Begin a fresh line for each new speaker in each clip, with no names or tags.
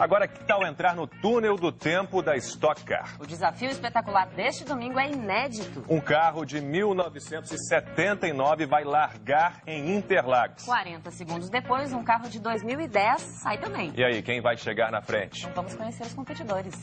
Agora, que tal entrar no túnel do tempo da Stock Car?
O desafio espetacular deste domingo é inédito.
Um carro de 1979 vai largar em Interlagos.
40 segundos depois, um carro de 2010 sai também.
E aí, quem vai chegar na frente?
Então vamos conhecer os competidores.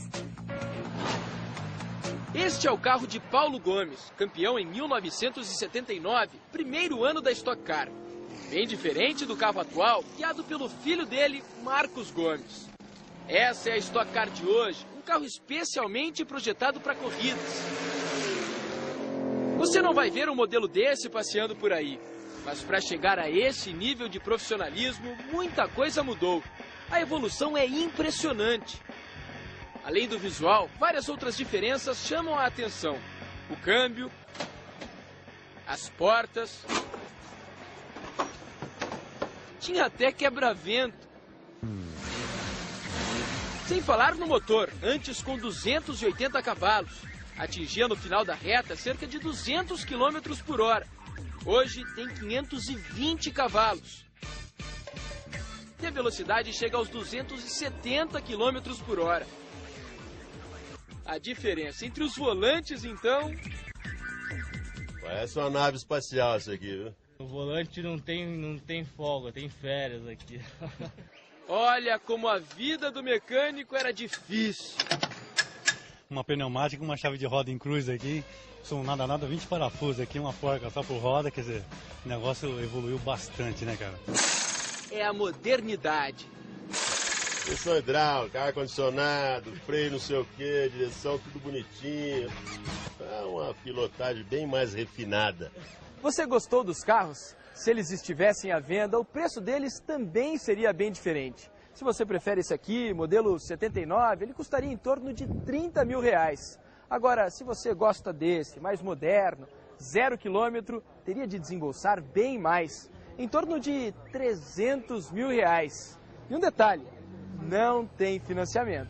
Este é o carro de Paulo Gomes, campeão em 1979, primeiro ano da Stock Car. Bem diferente do carro atual, guiado pelo filho dele, Marcos Gomes. Essa é a Stock Car de hoje, um carro especialmente projetado para corridas. Você não vai ver um modelo desse passeando por aí, mas para chegar a esse nível de profissionalismo, muita coisa mudou. A evolução é impressionante. Além do visual, várias outras diferenças chamam a atenção. O câmbio, as portas, tinha até quebra-vento. Sem falar no motor, antes com 280 cavalos. Atingia no final da reta cerca de 200 km por hora. Hoje tem 520 cavalos. E a velocidade chega aos 270 km por hora. A diferença entre os volantes, então...
Parece uma nave espacial isso aqui, viu?
O volante não tem folga, tem férias aqui.
Olha como a vida do mecânico era difícil.
Uma pneumática, uma chave de roda em cruz aqui. São nada, 20 parafusos aqui, uma porca só por roda. Quer dizer, o negócio evoluiu bastante, né, cara?
É a modernidade.
Direção hidráulica, ar-condicionado, freio não sei o que, direção tudo bonitinho. É uma pilotagem bem mais refinada.
Você gostou dos carros? Se eles estivessem à venda, o preço deles também seria bem diferente. Se você prefere esse aqui, modelo 79, ele custaria em torno de R$30 mil. Agora, se você gosta desse, mais moderno, 0 km, teria de desembolsar bem mais, em torno de R$300 mil. E um detalhe, não tem financiamento.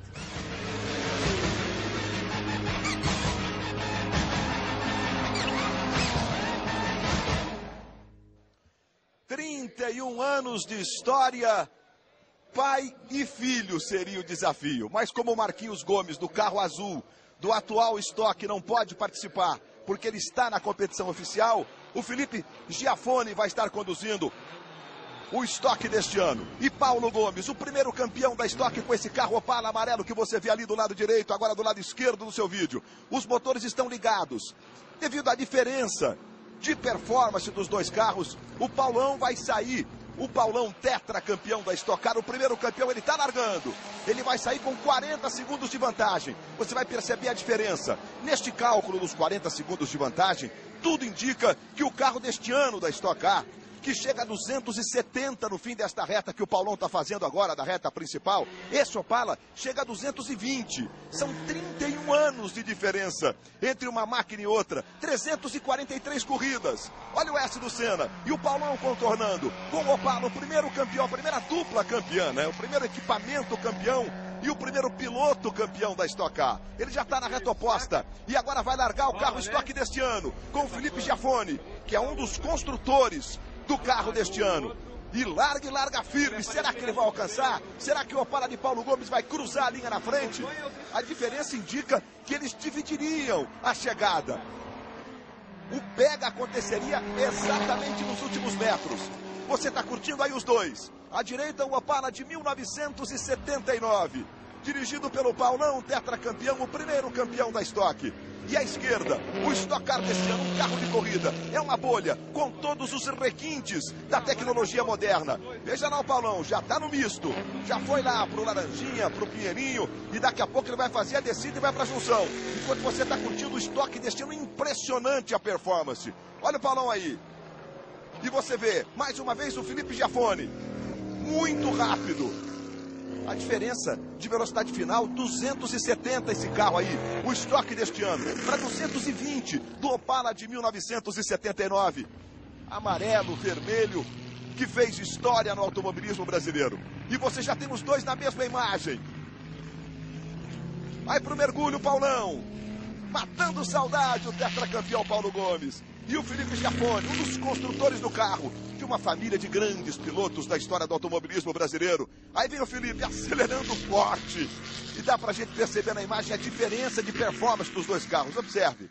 Anos de história, pai e filho seria o desafio. Mas como o Marquinhos Gomes, do carro azul, do atual estoque, não pode participar, porque ele está na competição oficial, o Felipe Giafone vai estar conduzindo o estoque deste ano. E Paulo Gomes, o primeiro campeão da estoque com esse carro Opala amarelo que você vê ali do lado direito, agora do lado esquerdo do seu vídeo. Os motores estão ligados. Devido à diferença de performance dos dois carros, o Paulão vai sair. O Paulão tetracampeão da Stock Car, o primeiro campeão, ele está largando. Ele vai sair com 40 segundos de vantagem. Você vai perceber a diferença. Neste cálculo dos 40 segundos de vantagem, tudo indica que o carro deste ano da Stock Car, que chega a 270 no fim desta reta que o Paulão está fazendo agora, da reta principal, esse Opala chega a 220. São 31 anos de diferença entre uma máquina e outra. 343 corridas. Olha o S do Senna e o Paulão contornando com o Opala, o primeiro campeão, a primeira dupla campeã, né? O primeiro equipamento campeão e o primeiro piloto campeão da Stock Car. Ele já está na reta oposta e agora vai largar o carro estoque deste ano com o Felipe Giafone, que é um dos construtores do carro deste ano. E larga firme. Será que ele vai alcançar? Será que o Opala de Paulo Gomes vai cruzar a linha na frente? A diferença indica que eles dividiriam a chegada. O pega aconteceria exatamente nos últimos metros. Você está curtindo aí os dois. À direita, o Opala de 1979. Dirigido pelo Paulão, tetracampeão, o primeiro campeão da Stock. E à esquerda, o Stock Car deste ano, um carro de corrida. É uma bolha com todos os requintes da tecnologia moderna. Veja lá o Paulão, já está no misto. Já foi lá pro Laranjinha, pro Pinheirinho. E daqui a pouco ele vai fazer a descida e vai pra junção. Enquanto você está curtindo o estoque deste ano, impressionante a performance. Olha o Paulão aí. E você vê, mais uma vez, o Felipe Giafone. Muito rápido. A diferença de velocidade final, 270 esse carro aí, o estoque deste ano, para 220 do Opala de 1979. Amarelo, vermelho, que fez história no automobilismo brasileiro. E você já tem os dois na mesma imagem. Vai pro mergulho, Paulão. Matando saudade o tetracampeão Paulo Gomes. E o Felipe Giafone, um dos construtores do carro, de uma família de grandes pilotos da história do automobilismo brasileiro. Aí vem o Felipe acelerando forte. E dá pra gente perceber na imagem a diferença de performance dos dois carros. Observe.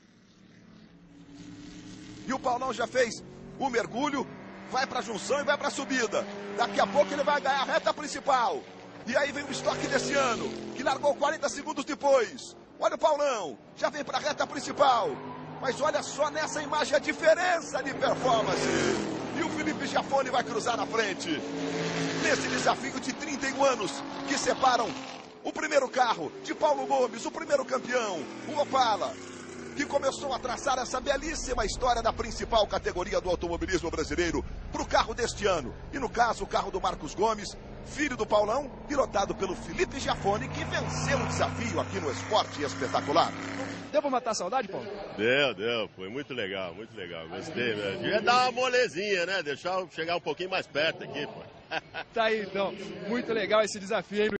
E o Paulão já fez o mergulho, vai pra junção e vai pra subida. Daqui a pouco ele vai ganhar a reta principal. E aí vem o estoque desse ano, que largou 40 segundos depois. Olha o Paulão, já vem pra reta principal. Mas olha só nessa imagem a diferença de performance. E o Felipe Giafone vai cruzar na frente. Nesse desafio de 31 anos que separam o primeiro carro de Paulo Gomes, o primeiro campeão, o Opala, que começou a traçar essa belíssima história da principal categoria do automobilismo brasileiro para o carro deste ano. E no caso, o carro do Marcos Gomes, filho do Paulão, pilotado pelo Felipe Giafone, que venceu o desafio aqui no Esporte Espetacular.
Deu pra matar a saudade, Paulo?
Deu. Foi muito legal. Gostei, né? Devia dar uma molezinha, né? Deixar eu chegar um pouquinho mais perto aqui, pô.
Tá aí, então. Muito legal esse desafio, hein?